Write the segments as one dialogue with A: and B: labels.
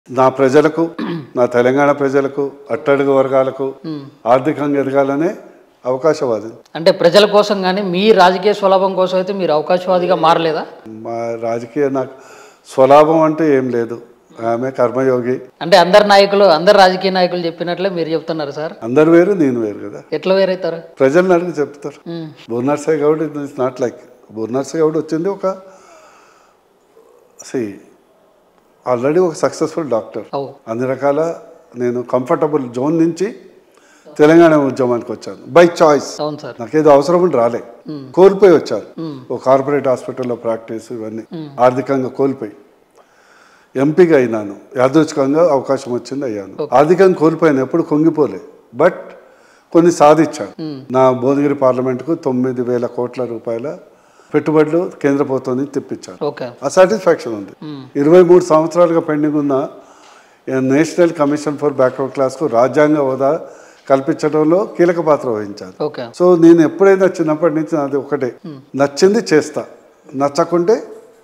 A: నా ప్రజలకు, నా తెలంగాణ ప్రజలకు, అట్టడుగు వర్గాలకు ఆర్థికంగా ఎదగాలనే అవకాశవాది.
B: అంటే ప్రజల కోసం కానీ మీ రాజకీయ స్వలాభం కోసం అయితే మీరు అవకాశవాదిగా మారలేదా?
A: మా రాజకీయ నాకు స్వలాభం అంటే ఏం లేదు. ఆమె కర్మయోగి.
B: అంటే అందరు రాజకీయ నాయకులు చెప్పినట్లే మీరు చెప్తున్నారు సార్.
A: అందరు వేరు, నేను వేరు కదా.
B: ఎట్లా వేరైతారు?
A: ప్రజలను అడిగి చెప్తారు. బూర్నర్సయ్య Goud it's not like. బూర్నర్సయ్య Goud వచ్చింది ఒక ఆల్రెడీ ఒక సక్సెస్ఫుల్ డాక్టర్. అన్ని రకాల నేను కంఫర్టబుల్ జోన్ నుంచి తెలంగాణ ఉద్యమానికి వచ్చాను బై చాయిస్. నాకేదో అవసరం ఉండి రాలే, కోల్పోయి వచ్చాను. ఒక కార్పొరేట్ హాస్పిటల్లో ప్రాక్టీస్ ఇవన్నీ ఆర్థికంగా కోల్పోయి ఎంపీగా అయినాను. యాదృచ్ఛికంగా అవకాశం వచ్చింది, అయ్యాను. ఆర్థికంగా కోల్పోయాను, ఎప్పుడు కుంగిపోలే. బట్ కొన్ని సాధించాను. నా భువనగిరి పార్లమెంటుకు 9,000 కోట్ల రూపాయల పెట్టుబడులు కేంద్ర ప్రభుత్వం నుంచి తెప్పించాను. ఆ సాటిస్ఫాక్షన్ ఉంది. 23 సంవత్సరాలుగా పెండింగ్ ఉన్న నేషనల్ కమిషన్ ఫర్ బ్యాక్వర్డ్ క్లాస్కు రాజ్యాంగ హోదా కల్పించడంలో కీలక పాత్ర వహించాను. సో నేను ఎప్పుడైనా చిన్నప్పటి నుంచి అది ఒకటే, నచ్చింది చేస్తా, నచ్చకుంటే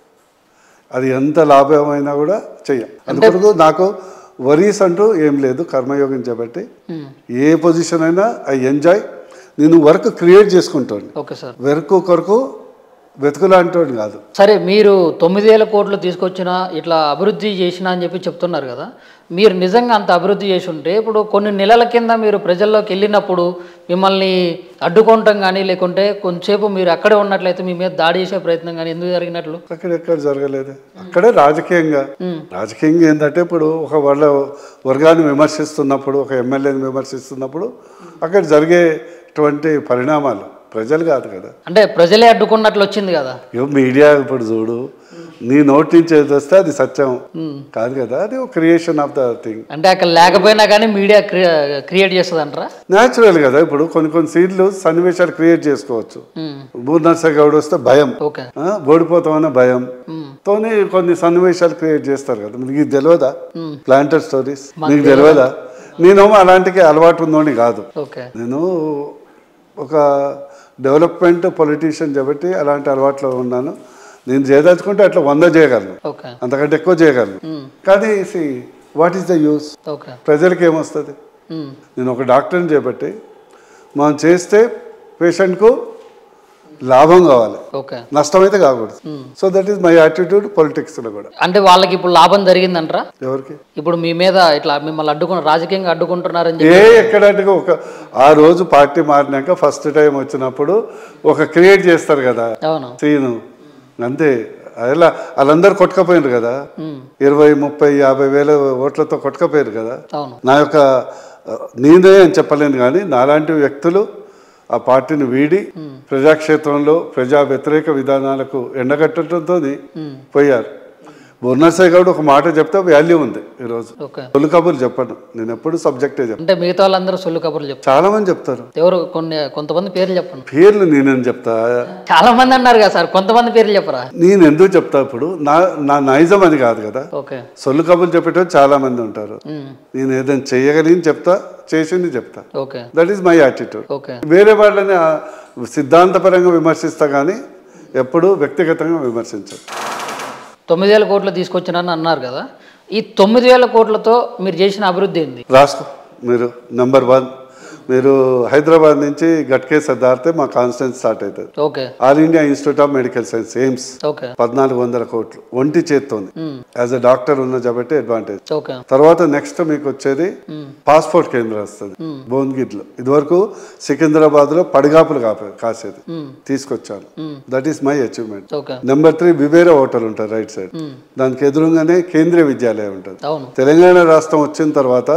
A: అది ఎంత లాభమైనా కూడా చెయ్యాలి. అందుకొరకు నాకు వరీస్ అంటూ ఏం లేదు. కర్మయోగం చేపట్టి ఏ పొజిషన్ అయినా ఐ ఎంజాయ్. నేను వర్క్ క్రియేట్ చేసుకుంటాను. వర్క్ కొరకు వెతుకులాంటి కాదు.
B: సరే, మీరు 9,000 కోట్లు తీసుకొచ్చినా ఇట్లా అభివృద్ధి చేసినా అని చెప్పి చెప్తున్నారు కదా. మీరు నిజంగా అంత అభివృద్ధి చేసి ఉంటే ఇప్పుడు కొన్ని నెలల కింద మీరు ప్రజల్లోకి వెళ్ళినప్పుడు మిమ్మల్ని అడ్డుకోవటం కానీ లేకుంటే కొంచెంసేపు మీరు అక్కడే ఉన్నట్లయితే మీ మీద దాడి చేసే ప్రయత్నం కానీ ఎందుకు జరిగినట్లు?
A: అక్కడెక్కడ జరగలేదు. అక్కడే రాజకీయంగా ఏంటంటే ఇప్పుడు ఒక వర్గాన్ని విమర్శిస్తున్నప్పుడు, ఒక ఎమ్మెల్యేని విమర్శిస్తున్నప్పుడు అక్కడ జరిగేటువంటి పరిణామాలు ప్రజలు కాదు కదా.
B: అంటే ప్రజలే అడ్డుకున్నట్లు వచ్చింది కదా.
A: మీడియా ఇప్పుడు చూడు, నీ నోటి నుంచి ఏది వస్తే అది సత్యం కాదు కదా. అది ఒక క్రియేషన్ ఆఫ్ ద థింగ్.
B: అంటే అక్కడ లేకపోయినా కానీ మీడియా క్రియేట్ చేస్తుంది అంటారా?
A: న్యాచురల్ కదా. ఇప్పుడు కొన్ని సీన్లు సన్నివేశాలు క్రియేట్ చేసుకోవచ్చు. బూర్నర్సయ్య గౌడ్ వస్తే భయం, ఓడిపోతామన్న భయం తోని కొన్ని సన్నివేశాలు క్రియేట్ చేస్తారు కదా. మీకు తెలియదా ప్లాంటర్ స్టోరీస్? మీకు తెలియదా? నేనేమో అలాంటికి అలవాటు ఉందని కాదు. నేను ఒక డెవలప్మెంట్ పొలిటీషియన్ కాబట్టి అలాంటి అలవాట్లో ఉన్నాను. నేను చేయదలుచుకుంటే అట్లా 100 చేయగలను, అంతకంటే ఎక్కువ చేయగలను. కానీ వాట్ ఈస్ ద యూస్? ప్రజలకి ఏమొస్తుంది? నేను ఒక డాక్టర్ని చేపట్టి మనం చేస్తే పేషెంట్కు లాభం కావాలి, నష్టం అయితే కాకూడదు. So that is my attitude politics లో కూడా.
B: అంటే వాళ్ళకి ఇప్పుడు లాభం జరిగిందంటారా?
A: ఎవరికి?
B: ఇప్పుడు మీ మీద ఇట్లా మిమ్మల్ని రాజకీయంగా అడ్డుకుంటున్నారని
A: ఎక్కడంటే ఆ రోజు పార్టీ మారినాక ఫస్ట్ టైం వచ్చినప్పుడు ఒక క్రియేట్ చేస్తారు కదా సీను, అంతే. అలా వాళ్ళందరూ కొట్టుకపోయారు కదా, 20, 30, 50 వేల ఓట్లతో కొట్టుకపోయారు కదా. నా యొక్క నేనే అని చెప్పలేను, కానీ నాలాంటి వ్యక్తులు ఆ పార్టీని వీడి ప్రజాక్షేత్రంలో ప్రజా వ్యతిరేక విధానాలకు ఎండగట్టడంతో పోయారు. బూర్నర్సయ్య గౌడ్ ఒక మాట చెప్తే వాల్యూ ఉంది. ఈరోజు సొల్లు కబుర్లు చెప్పను, నేను ఎప్పుడు సబ్జెక్టే చెప్తాను.
B: అంటే మిగతా వాళ్ళందరూ సొల్లు కబుర్లు చెప్తారు, చాలా
A: మంది చెప్తారు.
B: ఎవరు? కొంతమంది పేర్లు చెప్పండి.
A: పేర్లు నేనేం చెప్తా?
B: చాలా మంది అన్నారు కదా సార్, కొంతమంది పేర్లు చెప్పరా?
A: నేను ఎందుకు చెప్తా? ఇప్పుడు నా నైజం అది కాదు కదా. సొల్లు కబుర్లు చెప్పేటప్పుడు చాలా మంది ఉంటారు. నేను ఏదైనా చెయ్యగలిగి చెప్తా, చేసింది చెప్తా. That is my attitude. వేరే వాళ్ళని సిద్ధాంతపరంగా విమర్శిస్తా కానీ ఎప్పుడు వ్యక్తిగతంగా విమర్శించదు.
B: 9,000 కోట్లు తీసుకొచ్చినాను అన్నారు కదా, ఈ 9,000 కోట్లతో మీరు చేసిన అభివృద్ధి ఏంది?
A: రాసుకో మీరు. నెంబర్ 1, మీరు హైదరాబాద్ నుంచి గట్కేసర్ దారితే మా కాన్స్టిట్యూన్సీ స్టార్ట్ అవుతుంది. All India institute of medical science AIIMS 1,400 కోట్లు ఒంటి చేత్తోంది. యాజ్ అ డాక్టర్ ఉన్న కాబట్టి అడ్వాంటేజ్. తర్వాత నెక్స్ట్ మీకు వచ్చేది పాస్పోర్ట్ కేంద్రం వస్తుంది భువనగిరిలో. ఇదివరకు సికింద్రాబాద్ లో పడిగాపులు కాసేది, తీసుకొచ్చాను. That is my achievement. Number 3 వివేరా హోటల్ ఉంటుంది రైట్ సైడ్, దానికి ఎదురుగానే కేంద్రీయ విద్యాలయం ఉంటుంది. తెలంగాణ రాష్ట్రం వచ్చిన తర్వాత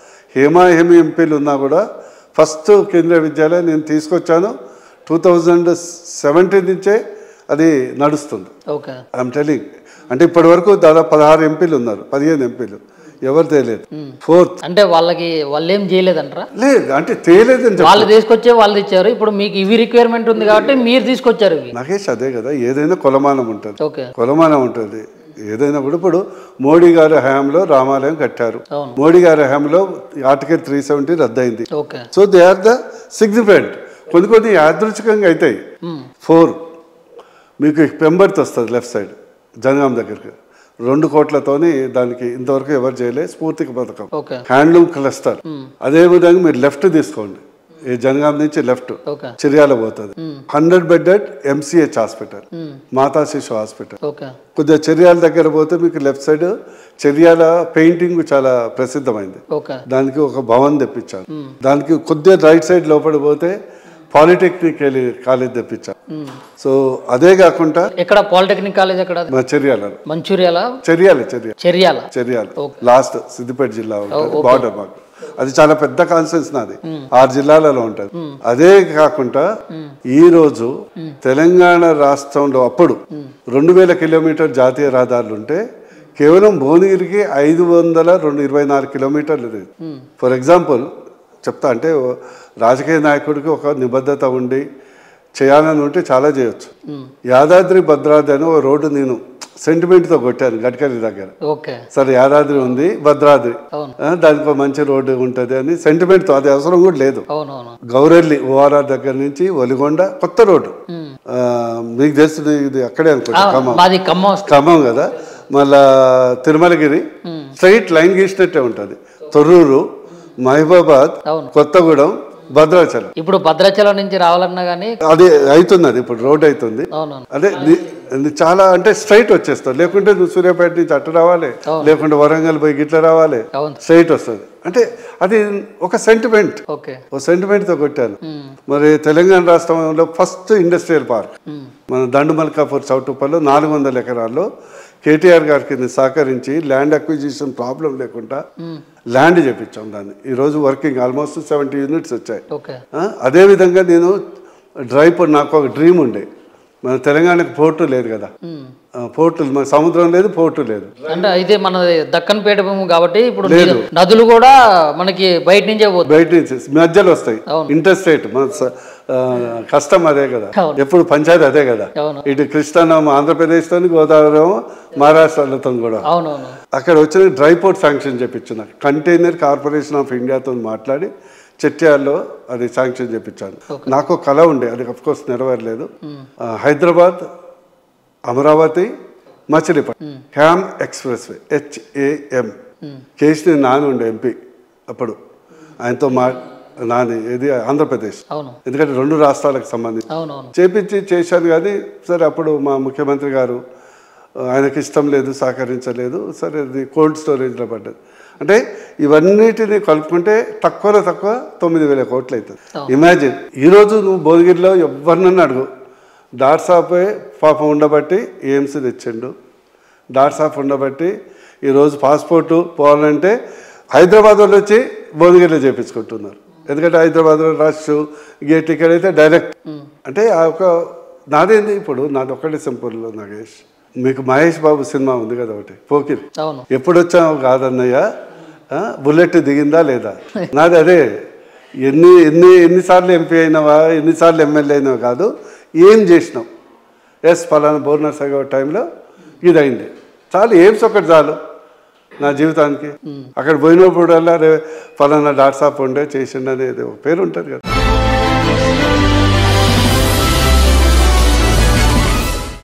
A: హేమీ ఎంపీలు ఉన్నా కూడా ఫస్ట్ కేంద్రీయ విద్యాలయం నేను తీసుకొచ్చాను. 2017 నుంచే అది నడుస్తుంది. I'm telling. అంటే ఇప్పటి వరకు దాదాపు 16 ఎంపీలు ఉన్నారు, 15 ఎంపీలు, ఎవరు తేలేదు. 4th
B: అంటే వాళ్ళు ఏం చేయలేదంటారా?
A: లేదు, అంటే తేలేదని
B: వాళ్ళు తీసుకొచ్చే వాళ్ళు ఇచ్చారు. ఇప్పుడు మీకు ఇవి రిక్వైర్మెంట్ ఉంది కాబట్టి మీరు తీసుకొచ్చారు.
A: నాకేష్ అదే కదా, ఏదైనా కొలమానం ఉంటుంది. ఏదైనా కూడా ఇప్పుడు మోడీ గారి హయాంలో రామాలయం కట్టారు, మోడీ గారి హయాంలో ఆర్టికల్ 370 రద్దయింది. So they are the significant. కొన్ని యాదృచ్ఛికంగా అవుతాయి. 4 మీకు పెంబర్త్ వస్తుంది లెఫ్ట్ సైడ్ జనగాం దగ్గరికి, 2 కోట్లతోని దానికి ఇంతవరకు ఎవరు చేయలే. స్ఫూర్తికి పథకం,
B: ఓకే
A: హ్యాండ్లూమ్ క్లస్టర్. అదే విధంగా మీరు లెఫ్ట్ తీసుకోండి, ఈ జనగాం నుంచి లెఫ్ట్
B: ఓకే
A: చిర్యాల పోతుంది. 100 బెడెడ్ MCH హాస్పిటల్, మాతా శిశు హాస్పిటల్.
B: ఓకే
A: కొద్దిగా చెర్యాల దగ్గర పోతే మీకు లెఫ్ట్ సైడ్ చెర్యాల పెయింటింగ్ చాలా ప్రసిద్ధమైంది,
B: ఓకే
A: దానికి ఒక భవన్ తెప్పించాను. దానికి కొద్దిగా రైట్ సైడ్ లోపల పోతే పాలిటెక్నిక్ కాలేజ్ తెప్పించాను. సో అదే కాకుండా
B: ఎక్కడ పాలిటెక్నిక్ కాలేజ్ ఎక్కడ?
A: మా చెర్యాల,
B: మంచిర్యాల,
A: చెర్యాల లాస్ట్ సిద్దిపేట జిల్లా ఉంటుంది, బార్డర్ మాకు. అది చాలా పెద్ద కాన్సెన్స్ నాది, 6 జిల్లాలలో ఉంటుంది. అదే కాకుండా ఈ రోజు తెలంగాణ రాష్ట్రంలో అప్పుడు 2000 కిలోమీటర్ జాతీయ రహదారులు ఉంటే కేవలం భువనగిరికి 524 కిలోమీటర్లు. ఫర్ ఎగ్జాంపుల్ చెప్తా, అంటే రాజకీయ నాయకుడికి ఒక నిబద్ధత ఉండి చేయాలని ఉంటే చాలా చేయొచ్చు. యాదాద్రి భద్రాద్రి అని ఒక రోడ్డు నేను సెంటిమెంట్తో కొట్టాను గడ్కరీ దగ్గర. సరే యాదాద్రి ఉంది, భద్రాద్రి, దానికి ఒక మంచి రోడ్డు ఉంటుంది అని సెంటిమెంట్తో, అది అవసరం కూడా లేదు. గౌరెల్లి ORR దగ్గర నుంచి ఒలిగొండ కొత్త రోడ్డు, మీకు తెలుస్తుంది, ఇది అక్కడే అనుకోండి, ఖమ్మం కదా. మళ్ళా తిరుమలగిరి స్ట్రైట్ లైన్ గీసినట్టే ఉంటుంది. తొర్రూరు, మహబూబాబాద్, కొత్తగూడెం, భద్రాచలం.
B: ఇప్పుడు భద్రాచలం నుంచి రావాలన్నా కానీ
A: అది అవుతుంది, అది ఇప్పుడు రోడ్ అవుతుంది. అదే చాలా అంటే స్ట్రైట్ వచ్చేస్తుంది. లేకుంటే నువ్వు సూర్యాపేట నుంచి అట్టు రావాలి, లేకుంటే వరంగల్ పోయి గిట్ల రావాలి, స్ట్రైట్ వస్తుంది. అంటే అది ఒక సెంటిమెంట్, ఒక సెంటిమెంట్తో కొట్టాను. మరి తెలంగాణ రాష్ట్రంలో ఫస్ట్ ఇండస్ట్రియల్ పార్క్ మన దండుమల్కాపూర్ చౌటుప్పల్లో 400 ఎకరాల్లో కేటీఆర్ గారికి సహకరించి ల్యాండ్ అక్విజిషన్ ప్రాబ్లం లేకుండా ల్యాండ్ చేపించాం దాన్ని. ఈరోజు వర్కింగ్ ఆల్మోస్ట్ 70 యూనిట్స్ వచ్చాయి. అదేవిధంగా నేను డ్రై పోర్ట్, నాకు ఒక డ్రీమ్ ఉండే, మన తెలంగాణకు పోర్టు లేదు కదా, పోర్టు మన సముద్రం లేదు, పోర్టు లేదు.
B: అంటే అయితే మన దక్కన్ పీఠ భూమి కాబట్టి ఇప్పుడు నదులు కూడా మనకి బయట నుంచే
A: బయట నుంచి మధ్యలో వస్తాయి. ఇంటర్స్టేట్ మన కష్టం అదే కదా, ఎప్పుడు పంచాయతీ అదే కదా. ఇటు కృష్ణా ఆంధ్రప్రదేశ్ తో, గోదావరి మహారాష్ట్రలతో కూడా. అక్కడ వచ్చిన డ్రై పోర్ట్ శాంక్షన్ చేపించిన, కంటైనర్ కార్పొరేషన్ ఆఫ్ ఇండియాతో మాట్లాడి చెట్యాల్లో అది శాంక్షన్ చేపించాను. నాకు కళ ఉండే, అది అఫ్కోర్స్ నెరవేరలేదు. Hyderabad, Amaravati, Machilipatnam HAM expressway, HAM. KCR Nani ఉండే MP అప్పుడు, ఆయనతో నాని ఇది ఆంధ్రప్రదేశ్, ఎందుకంటే 2 రాష్ట్రాలకు సంబంధించి చేశాను. కానీ సరే అప్పుడు మా ముఖ్యమంత్రి గారు ఆయనకి ఇష్టం లేదు, సహకరించలేదు. సరే అది కోల్డ్ స్టోరేజ్లో పడ్డది. అంటే ఇవన్నిటిని కలుపుకుంటే తక్కువలో తక్కువ 9,000 కోట్లు అవుతుంది. ఇమాజిన్, ఈరోజు నువ్వు భువనగిరిలో ఎవరినన్నా అడుగు, డాట్సాపే పాపం ఉండబట్టి AIMS తెచ్చిండు, డాట్సాప్ ఉండబట్టి ఈరోజు పాస్పోర్టు పోవాలంటే హైదరాబాద్ వాళ్ళు వచ్చి భువనగిరిలో చేయించుకుంటున్నారు. ఎందుకంటే హైదరాబాద్లో రష్, గేట్ టికెట్ అయితే డైరెక్ట్. అంటే ఆ ఒక నాదేంది, ఇప్పుడు నాది ఒకటి సింపుల్. నాగేష్, మీకు మహేష్ బాబు సినిమా ఉంది కదా ఒకటి, పోకిరి, ఎప్పుడు వచ్చావు కాదన్నయ్య, బుల్లెట్ దిగిందా లేదా, నాది అదే. ఎన్నిసార్లు MP అయినావా, ఎన్నిసార్లు MLA అయినావా కాదు, ఏం చేసినావు. ఫలానా బోర్నర్ సగ టైంలో ఇది అయింది చాలు, ఎయిమ్స్ ఒకటి చాలు నా జీవితానికి. అక్కడ పోయినప్పుడు ఫలానా డాట్సాప్ ఉండే చేసిండు అనేది ఒక పేరు ఉంటుంది కదా.